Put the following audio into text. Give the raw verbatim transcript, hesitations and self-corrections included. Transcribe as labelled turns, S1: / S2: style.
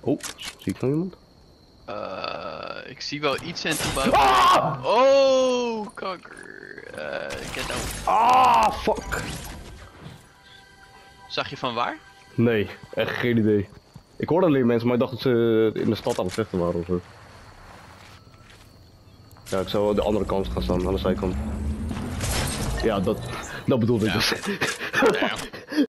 S1: Oh, zie ik nou iemand?
S2: Uh, ik zie wel iets in te bouwen.
S1: Ah!
S2: Oh, kanker. Uh, get out.
S1: Ah, fuck.
S2: Zag je van waar?
S1: Nee, echt geen idee. Ik hoorde alleen mensen, maar ik dacht dat ze in de stad aan het vechten waren ofzo. Ja, ik zou de andere kant gaan staan, aan de zijkant. Ja, dat, dat bedoelde ik
S2: Ja.
S1: dus.
S2: Ja.